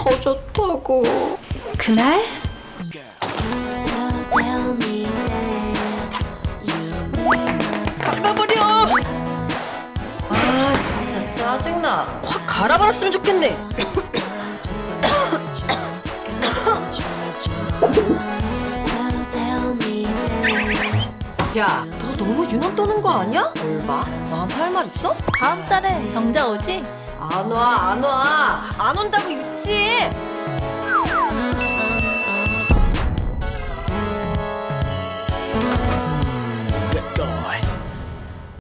좋다고. 그날? 밟아버려! 아, 진짜 짜증나. 확 갈아버렸으면 좋겠네. 야, 너 너무 유난 떠는 거 아니야? 뭘 봐? 나한테 할 말 있어? 다음 달엔 경자 오지? 안 와, 안 와. 안 온다고 있지.